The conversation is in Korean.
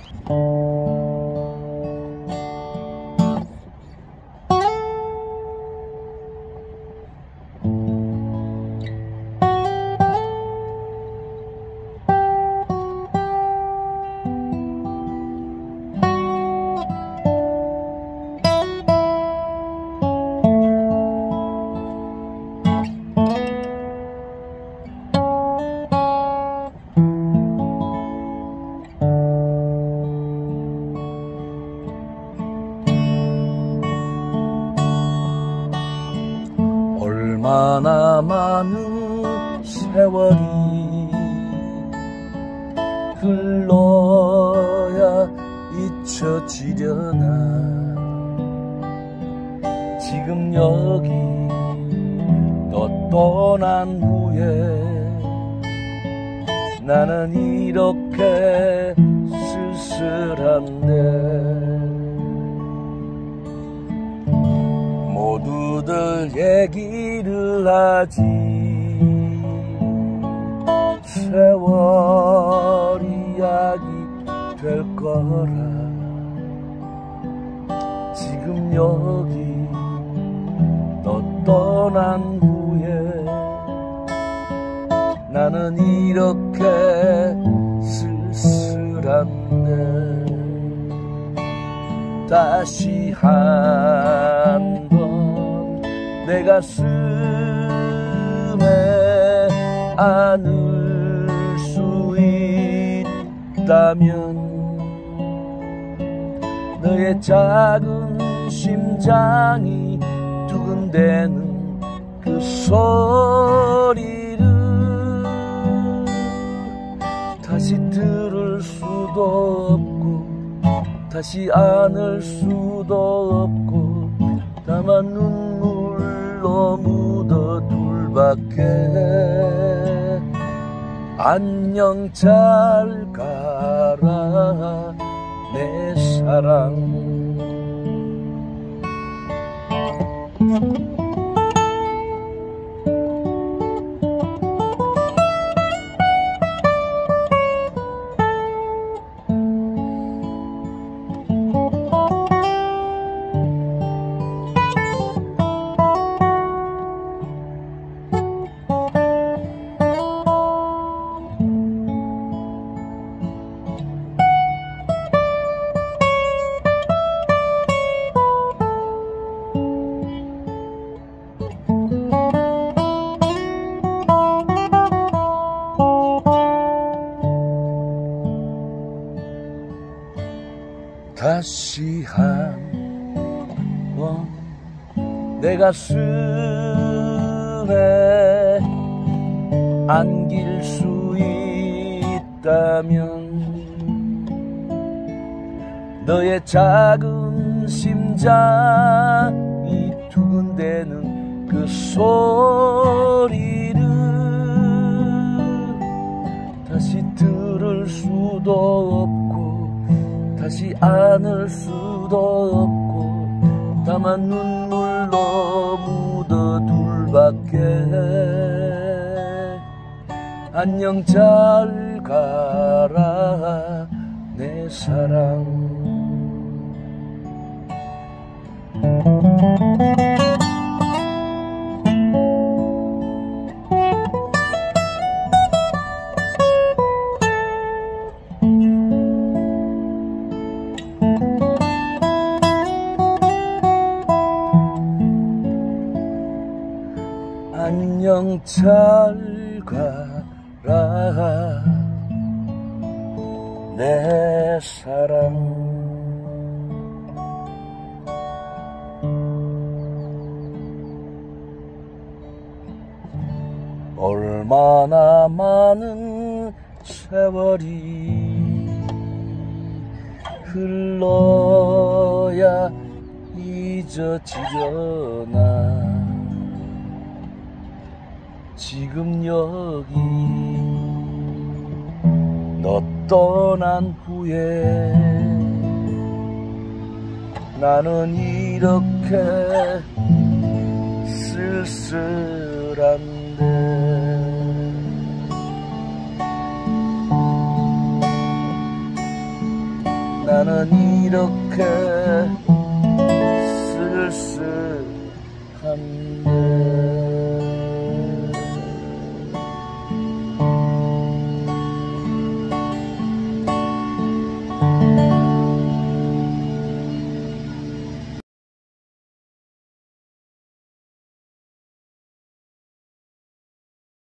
얼마나 많은 세월이 흘러야 잊혀지려나. 지금 여기 너 떠난 후에 나는 이렇게 쓸쓸한데. 모두들 얘기를 하지 세월 이야기 될 거라. 지금 여기 너 떠난 후에 나는 이렇게 쓸쓸한데. 다시 한 번 내 가슴에 안을 수 있다면 너의 작은 심장이 두근대는 그 소리를 다시 들을 수도 없고 다시 안을 수도 없고 다만 눈물로 묻어둘 밖에. 안녕 잘 가라 내 사랑. 다시 한 번 내 가슴에 안길 수 있다면 너의 작은 심장이 두근대는 그 소리를 다시 들을 수도 없고 다시 안을 수도 없고 다만 눈물로 묻어둘 밖에. 안녕 잘 가라 내 사랑. 안녕 잘 가라 내 사랑. 얼마나 많은 세월이 흘러야 잊어지려나. 지금 여기 너 떠난 후에 나는 이렇게 쓸쓸한데. 나는 이렇게 쓸쓸한데